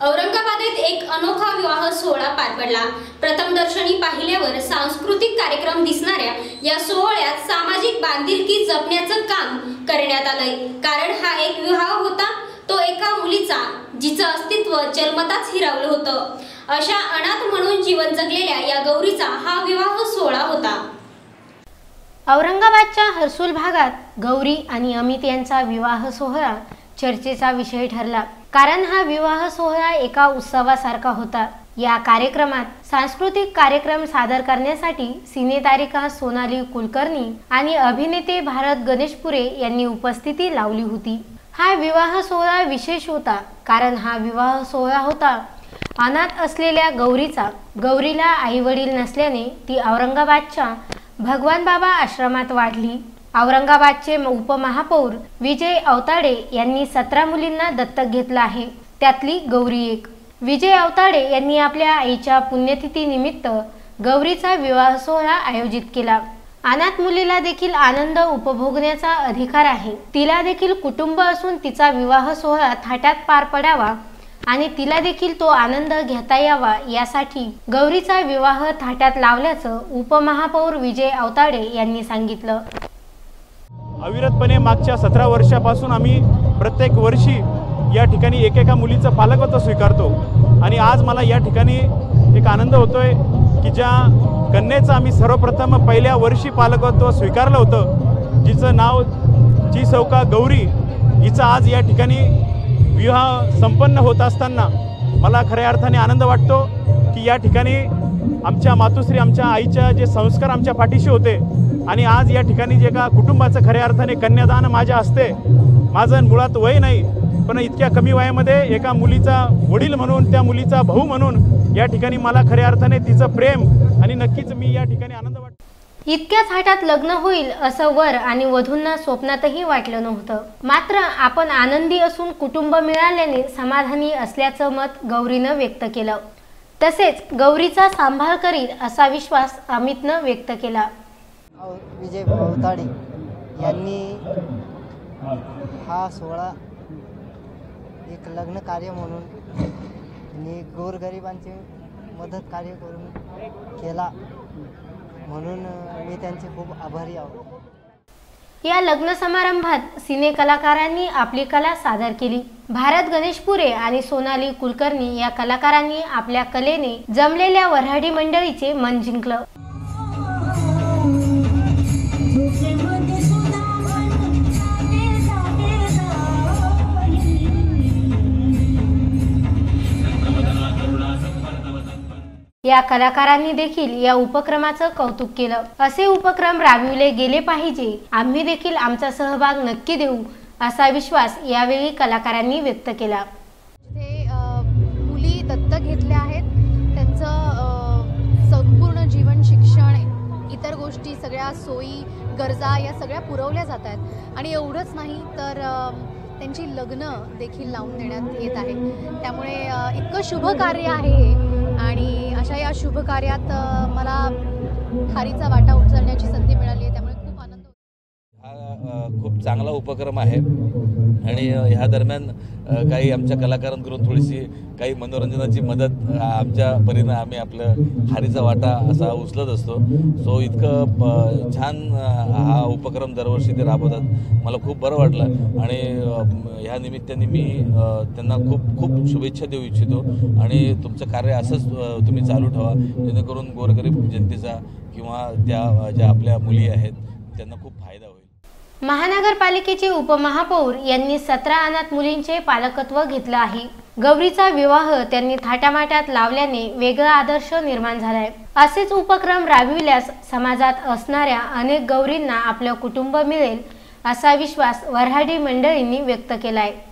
औरंगाबादेत एक अनोखा विवाह सोहळा पार पडला। प्रथम दर्शनी पाहिल्यावर सांस्कृतिक कार्यक्रम दिसणाऱ्या या सोहळ्यात सामाजिक बांधिलकी जपण्याचं काम करण्यात आलंय। कारण हा एक विवाह होता तो एका मुलीचा, जिचं अस्तित्व जन्मताच हिरावलं होतं। अशा अनाथ म्हणून जीवन जगलेल्या या गौरीचा हा विवाह सोहळा होता। औरंगाबादच्या हर्सुल भागात गौरी आणि अमित यांचा विवाह सोहळा चर्चेचा विषय ठरला। कारण हा विवाह सोहळा एका उत्सवासारखा होता। या कार्यक्रमात सांस्कृतिक कार्यक्रम सादर करण्यासाठी सिनेतारिका सोनाली कुलकर्णी आणि अभिनेते भारत गणेशपुरे यांनी उपस्थिती लावली होती। हा विवाह सोहळा विशेष होता कारण हा विवाह सोहळा होता अनाथ असलेल्या गौरीचा। गौरीला आई वडील नसल्याने ती औरंगाबादच्या भगवान बाबा आश्रमात वाढली। औरंगाबादचे उपमहापौर विजय अवताडे यांनी 17 मुलींना दत्तक घेतलं आहे, त्यातली गौरी एक। विजय अवताडे यांनी आपल्या आईच्या पुण्यतिथी निमित्त गौरीचा विवाह सोहळा आयोजित केला। अनाथ मुलीला देखील आनंद उपभोगण्याचा अधिकार आहे। तिला देखील कुटुंब असून तिचा विवाह सोहळा थाटात पार पडावा आणि तिला देखील तो आनंद घेता यावा यासाठी गौरीचा विवाह थाटात लावल्याचं उपमहापौर विजय अवताडे यांनी सांगितलं। अविरतपणे मागच्या 17 वर्षापासून आम्ही प्रत्येक वर्षी या ठिकाणी एकेका मुलीचं पालकत्व स्वीकारतो आणि आज मला या ठिकाणी एक आनंद होतोय की ज्या कन्येचं आम्ही सर्वप्रथम पहिल्या वर्षी पालकत्व स्वीकारलं होतं, जिचं नाव जी सौका गौरी, हिचा आज या ठिकाणी विवाह संपन्न होत असताना मला खऱ्या अर्थाने आनंद वाटतो की या ठिकाणी आमच्या मातुश्री, आमच्या आईच्या जे संस्कार आमच्या पाठीशी होते आणि आज या ठिकाणी जे का कुटुंबाचं खऱ्या अर्थाने कन्यादान माझ्या हस्ते, माझं मुळात वय नाही पण इतक्या कमी वयामध्ये एका मुलीचा वडील म्हणून, त्या मुलीचा भाऊ म्हणून या ठिकाणी मला खऱ्या अर्थाने तिचं प्रेम आणि नक्कीच मी या ठिकाणी आनंद वाटतो। इतक्या थाटात लग्न होईल असं वर आणि वधूंना स्वप्नातही वाटलं नव्हतं। मात्र आपण आनंदी असून कुटुंब मिळाल्याने समाधानी असल्याचं मत गौरीनं व्यक्त केलं। तसेच गौरीचा सांभाळ करील असा विश्वास अमितनं व्यक्त केला। विजय अवताडे यांनी हा सोहळा एक लग्न कार्य म्हणून आणि गोरगरिबांचे मदत कार्य करून केला, म्हणून मी त्यांचे खूप आभारी आहोत। या लग्न समारंभात सिने कलाकारांनी आपली कला सादर केली। भारत गणेशपुरे आणि सोनाली कुलकर्णी या कलाकारांनी आपल्या कलेने जमलेल्या वऱ्हाडी मंडळीचे मन जिंकलं। या कलाकारांनी देखील या उपक्रमाचं कौतुक केलं। असे उपक्रम राबविले गेले पाहिजे, आम्ही देखील आमचा सहभाग नक्की देऊ असा विश्वास यावेळी कलाकारांनी व्यक्त केला। ते मुली दत्तक घेतल्या आहेत, त्यांचं संपूर्ण जीवन, शिक्षण, इतर गोष्टी, सगळ्या सोयी, गरजा या सगळ्या पुरवल्या जात आहेत आणि एवढंच नाही तर त्यांची लग्न देखील लावून देण्यात येत आहे। त्यामुळे इतकं शुभ कार्य आहे आणि अशा या शुभ कार्यात मला खारीचा वाटा उचलण्याची संधी मिळाली आहे, त्यामुळे खूप आनंद होतो। हा खूप चांगला उपक्रम आहे आणि ह्या दरम्यान काही आमच्या कलाकारांकडून थोडीशी काही मनोरंजनाची मदत आमच्या परीनं आम्ही आपलं खारीचा वाटा असा उचलत असतो। सो इतकं छान हा उपक्रम दरवर्षी ते राबवतात, मला खूप बरं वाटलं आणि ह्या निमित्ताने मी त्यांना खूप खूप शुभेच्छा देऊ इच्छितो आणि तुमचं कार्य असंच तुम्ही चालू ठेवा, जेणेकरून गोरगरीब जनतेचा किंवा त्या ज्या आपल्या मुली आहेत त्यांना खूप फायदा होईल। महानगरपालिकेचे उपमहापौर यांनी 17 अनाथ मुलींचे पालकत्व घेतलं आहे। गौरीचा विवाह त्यांनी थाटामाटात लावल्याने वेगळा आदर्श निर्माण झालाय। असेच उपक्रम राबविल्यास समाजात असणाऱ्या अनेक गौरींना आपलं कुटुंब मिळेल असा विश्वास वऱ्हाडी मंडळींनी व्यक्त केलाय।